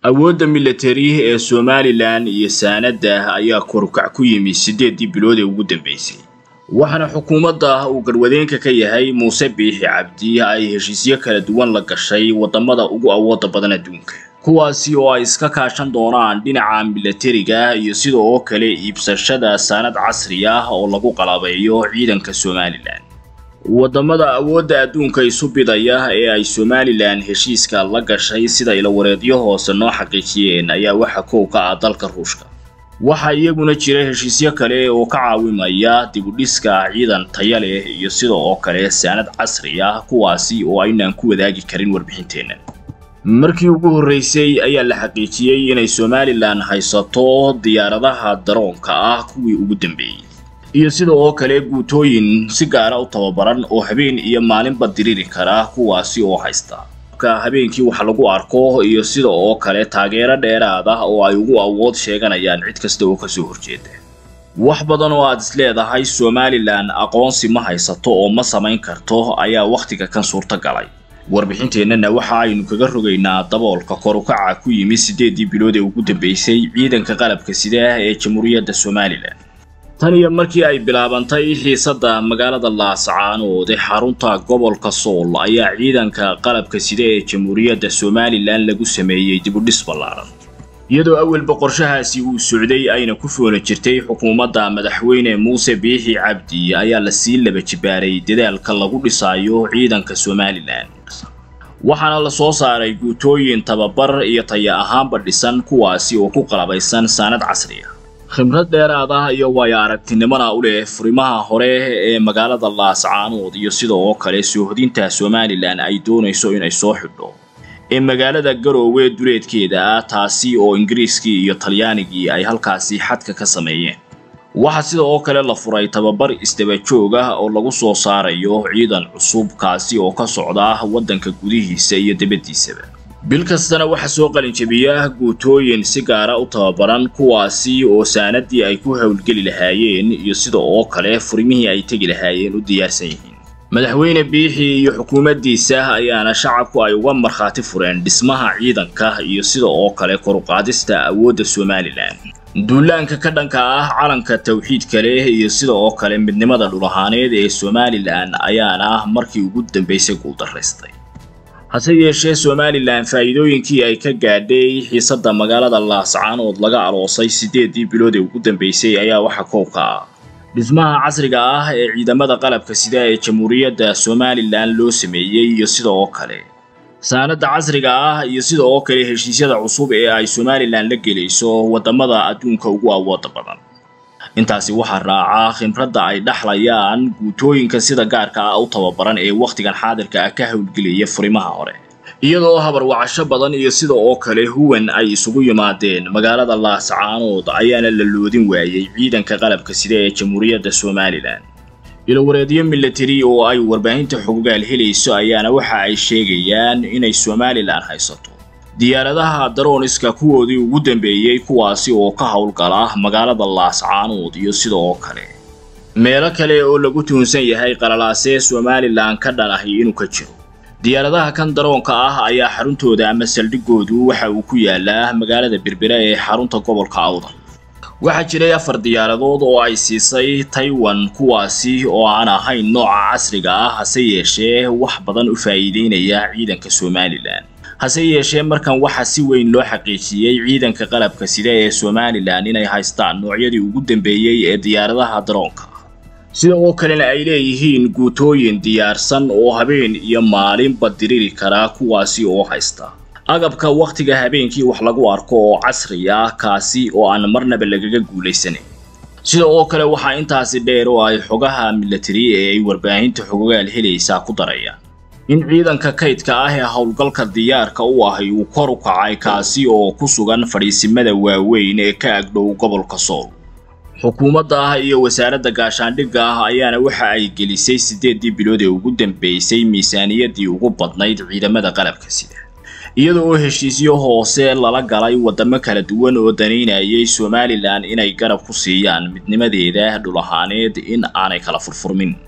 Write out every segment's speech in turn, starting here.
awoodda military ee Somaliland iyo saanada ayaa korukac ku yimi 8 bilood ee ugu dambeysay waxaana xukuumadda uu garwadeenka ka yahay Muuse Biixi Cabdi ay heshiisyo kala duwan la gashay wadamada ugu awoodda badan adduunka kuwaasi oo ay iska kaashan doonaan dhinaca militariga iyo sidoo kale iibsashada saanad casri ah oo lagu qalabeeyo ciidanka Somaliland wadamada awoodda adduunka isu bidaya ee ay Somaliland heshiiska la gashay sida ila wareedyo hoose noo xaqiijiyeen ayaa waxa koow ka ah dalka Ruushka waxa iyaguna jira heshiisyo kale oo ka caawimaya dib u dhiska ciidan tayo leh iyo sidoo kale saanad casri ah kuwaasi oo aynaan ku wadaagi karin warbixinteena markii ugu horeysay ayaa la xaqiijiyay inay Somaliland haysato diyaaradaha daroonka ah kuwii ugu dambeeyay iyo sidoo kale guutooyin si gaar ah u tababaran oo habeen iyo maalinba diriri kara kuwaasi oo haysta ka habeenkii waxa lagu arko iyo sidoo kale taageero dheeraad ah oo ay ugu awood sheeganayaan cid kasta oo ka soo horjeeda wax badan oo aad isleedahay Somaliland aqoonsi ma haysato oo ma samayn karto ayaa waqtiga kan suurta galay warbixinteena waxa aynu kaga rogaynaa daboolka korukaca ku yimi 8 bilood ee ugu dambeysay ciidanka qalabka sida ee Jamhuuriyadda Somaliland tan iyo markii ay bilaabantay xiisadda magaalada Laascaanood ee xarunta gobolka Sool ayaa ciidanka qalabka sida ee Jamhuuriyadda Somaliland lagu sameeyay dib u dhis ballaaran iyadoo awalba qorshahaasi uu socday ayna ku foona jirtay xukuumadda madaxweyne Muuse Biixi Cabdi ayaa la sii laba jibaaray dadaalka lagu dhisayo ciidanka Somaliland waxaana la soo saaray guutooyin tababar iyo tayo ahaanba dhisan kuwaasi oo ku qalabaysan saanad casri ah khibrad dheeraad ah iyo way aragtinimada u leh furimaha hore ee magaalada Laascaanood iyo sidoo kale soohodinta Somaliland ay doonayso inay soo xidho ee magaalada Garowe duleedkeeda taasi oo Ingiriiskii iyo Talyaanigii ay halkaasi xadka ka sameeyeen waxa sidoo kale la furay tababar isdaba joog ah oo lagu soo saarayo ciidan cusub kaasi oo ka socda wadanka gudihiisa iyo dibadiisaba bil kastana waxa soo qalin jabiya guutooyin si gaar ah u tababaran kuwaasi oo saanadii ay ku hawlgeli lahaayeen iyo sidoo kale furimihii ay tagi lahaayeen u diyaarsan yihiin madaxweyne Biixi iyo xukuumaddiisa ayaana shacabku ay uga marxaati fureen dhismaha ciidanka iyo sidoo kale kor u qaadista awoodda Somaliland duulaanka ka dhanka ah calanka tawxiidka leh iyo sidoo kale midnimada dhulahaaneed ee Somaliland ayaana markii ugu dambeysay guul daraystay hase yeeshee Somaliland faa'iidooyinkii ay ka gaadhay xiisadda magaalada Laascaanood laga aroosay 8 bilood ee ugu dambeysay ayaa waxa koow ka ah dhismaha casriga ah ee ciidamada qalabka sida ee Jamhuuriyadda Somaliland loo sameeyay iyo sidoo kale saanada casriga ah iyo sidoo kale heshiisyada cusub ee ay Somaliland la gelayso wadamada adduunka ugu awoodda badan intaasi waxa raaca khibradda ay dhaxlayaan guutooyinka sida gaarka ah u tababaran ee waqtigan xaadirka ah ka hawlgelaya furimaha hore iyadoo habar wacasho badan iyo sidoo kale huwan ay isugu yimaadeen magaalada Laascaanood ayaana la loodin waayay ciidanka qalabka sida ee Jamhuuriyadda Somaliland ila wareedyo military oo ay warbaahinta xogaal helayso ayaana waxa ay sheegayaan inay Somaliland haysato diyaaradaha drone-iska kuwoodii ugu dambeeyay kuwaasi oo ka hawlgala magaalada Laascaanood iyo sidoo kale meelo kale oo lagu tuunsan yahay qalalaasee Somaliland ka dhanahay inuu ka jiro diyaaradaha kan daroonka ah ayaa xaruntooda ama saldhigoodu waxa uu ku yaalaa magaalada Berbera ee xarunta gobolka Awdal waxa jiray 4 diyaaradood oo ay siisay Taiwan kuwaasi oo aan ahayn nooca casriga ah hase yeeshee wax badan u faa'iideynaya ciidanka Somaliland hase yeeshee markan waxa si weyn loo xaqiijiyay ciidanka qalabka sida ee Somaliland inay haystaan noocyadii ugu dambeeyay ee diyaaradaha daroonka sidoo kale ay leeyihiin guutooyin diyaarsan oo habeen iyo maalinba diriri kara kuwaasi oo haysta agabka waqtiga habeenkii wax lagu arko oo casri ah kaasi oo aan marnaba lagaga guuleysanin sidoo kale waxa intaasi dheer oo ay xogaha military ee ay warbaahinta xogaal helaysa ku darayaan in ciidanka kaydka ah ee hawlgalka diyaarka u ahay uu kor u kacay kaasi oo ku sugan fariisimada waaweyn ee ka agdhow gobolka Sool xukuumadda iyo wasaaradda gaashaandhigga ayaana waxa ay gelisay 8 bilood ee ugu dambeysay miisaaniyadii ugu badnayd ciidamada qalabka sida iyadoo heshiisyo hoose lala galay wadamo kala duwan oo daneynayay Somaliland inay garab ku siiyaan midnimadeeda dhulahaaneed in aanay kala furfurmin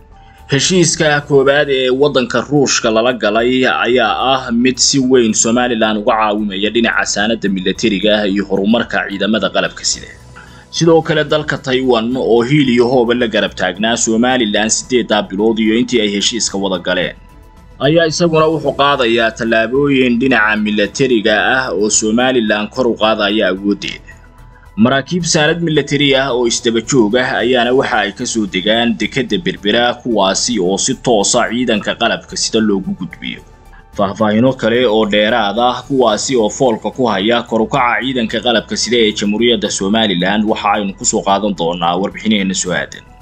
heshiiska koobaad ee waddanka Ruushka lala galay ayaa mid si weyn Somaliland uga caawimaya dhinaca saanada militariga iyo horumarka ciidamada qalabka sida sidoo kale dalka Taiwan oo hiil iyo hoob la garab taagnaa Somaliland 8 bilood iyo intii ay heshiiska wada galeen ayaa isaguna wuxuu qaadayaa tallaabooyin dhinaca militariga oo Somaliland kor u qaadaya awoodeeda maraakiib saanad militari oo isdaba joog ayaana waxa ay ka soo degaan dekada Berbera kuwaasi oo si toos ah ciidanka qalabka sida loogu gudbiyo faahfaahino kale oo dheeraad kuwaasi oo foolka ku haya kor u kaca ciidanka qalabka sida ee Jamhuuriyadda Somaliland waxa aynu ku soo qaadan doonaa warbixinaheena soo aadan